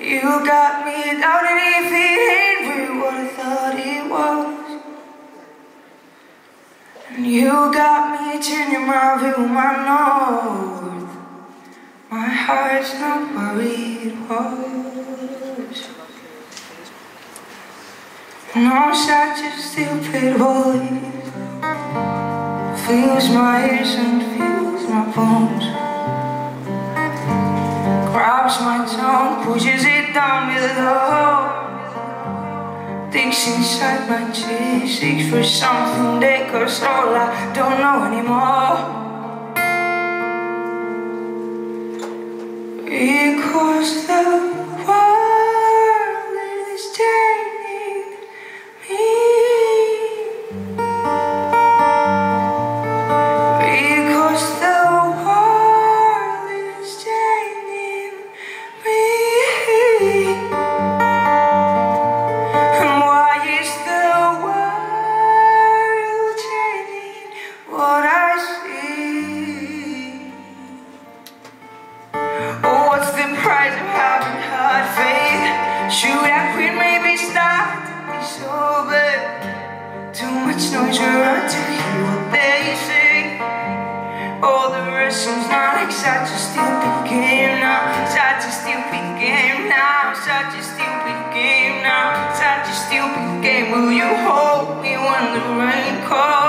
You got me doubting if it ain't real what I thought it was. And you got me changing my view, my north. My heart's not where it was. No, such a stupid voice fills my ears and fills my bones. Grabs my tongue, pushes it down below. Digs inside my chest, seeks for something that goes all I don't know anymore. Because the world is changing me. Because the world is changing me. And why is the world changing what I see? Oh, what's the price of having hard faith? Should I quit, maybe start to be sober? Too much noise around to hear what they say. Oh, the wrestling's not like such a stupid game now. Such a stupid game now. Such a stupid game now. Such a stupid game. Will you hold me when the rain calls?